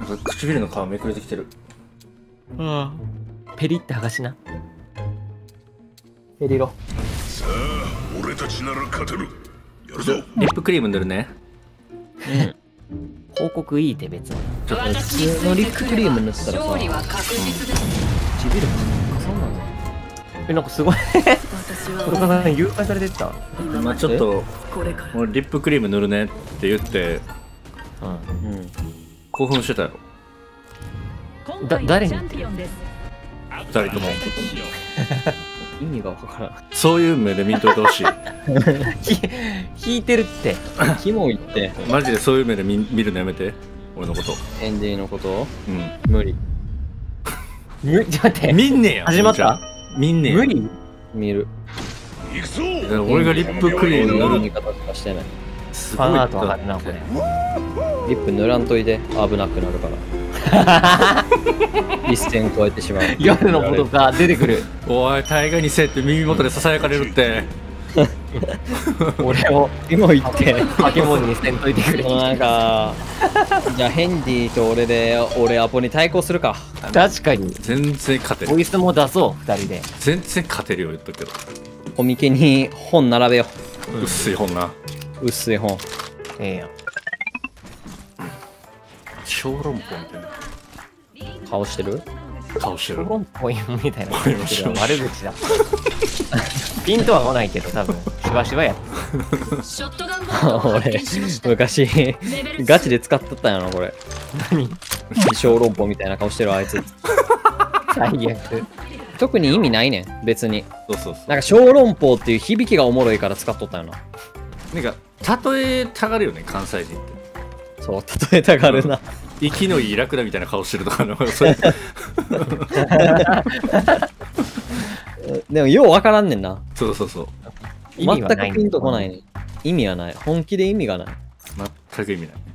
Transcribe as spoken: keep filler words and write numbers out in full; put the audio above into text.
なんか唇の皮めくれてきてる。 ああ。ペリって剥がしな。 ペリロ。 さあ、俺たちなら勝てる。やるぞ。 リップクリーム塗るね。 うん。広告いいって別に。 ちょっと普通のリップクリーム塗ったらさ、 勝利は確実です。 唇もそうなの。 え、なんかすごい。 私はこれから誘拐されてった。 まあちょっとこれからもうリップクリーム塗るねって言ってうん。 うん。 興奮してたやろ。 だ誰に言ってる？ 二人とも。 意味がわからん。 そういう目で見んといてほしい。 ひ引いてるって。 キモいって、 マジでそういう目で見見るのやめて。俺のこと。 エンディのことうん。 無理。 むちょっと待って。 見んねや。 始まった見んねや。 無理。 見る。 行くぞ。 だから俺がリップクリーム塗る。 見方とかしてない。 すごいファンアートわかるな、これ。 リップ塗らんといて危なくなるから一線超えてしまう。 夜のことが出てくる。 おい、大概にせえって耳元でささやかれるって。 俺をキモいって化け物にせんといてくれ。 なんかじゃあヘンディと俺で俺アポに対抗するか。 確かに。 全然勝てる。 ボイスも出そう、二人で。 全然勝てるよ、言っとくけど。 コミケに本並べよ薄い本な。 う。薄い本。 ええやん。 小籠包みたいな顔してる。 顔してる。 ポンポインみたいなポインしてる悪口だ。ピンとは来ないけど、多分しばしばやっショットガンボートを発俺見しました。 昔レベルガチで使っとったんやろこれ。 何小籠包みたいな顔してるあいつ。 最悪。 特に意味ないねん別に。 そうそうそなんか小籠包っていう響きがおもろいから使っとったんやな。 う。なんか例えたがるよね、関西人って。 そう例えたがるな。 息のいいラクダみたいな顔してるとかの。それでもようわからんねんな。 そうそうそう。 意味はない全くピンとこないね。意味はない。本気で意味がない。 全く意味ない。